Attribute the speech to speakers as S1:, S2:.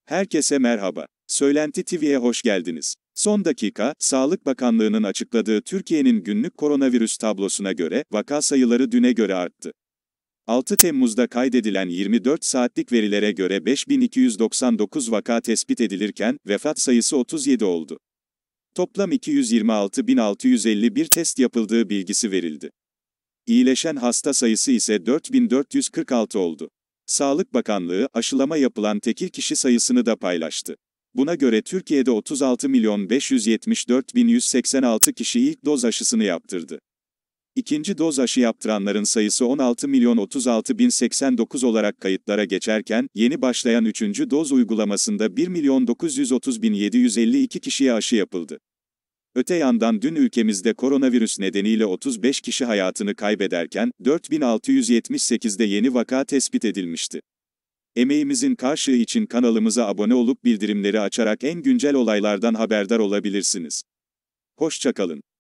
S1: Herkese merhaba. Söylenti TV'ye hoş geldiniz. Son dakika, Sağlık Bakanlığı'nın açıkladığı Türkiye'nin günlük koronavirüs tablosuna göre, vaka sayıları düne göre arttı. 6 Temmuz'da kaydedilen 24 saatlik verilere göre 5299 vaka tespit edilirken, vefat sayısı 37 oldu. Toplam 226.651 test yapıldığı bilgisi verildi. İyileşen hasta sayısı ise 4446 oldu. Sağlık Bakanlığı, aşılama yapılan tekil kişi sayısını da paylaştı. Buna göre Türkiye'de 36.574.186 kişi ilk doz aşısını yaptırdı. İkinci doz aşı yaptıranların sayısı 16.036.089 olarak kayıtlara geçerken, yeni başlayan üçüncü doz uygulamasında 1.930.752 kişiye aşı yapıldı. Öte yandan dün ülkemizde koronavirüs nedeniyle 35 kişi hayatını kaybederken, 4.678'de yeni vaka tespit edilmişti. Emeğimizin karşılığı için kanalımıza abone olup bildirimleri açarak en güncel olaylardan haberdar olabilirsiniz. Hoşça kalın.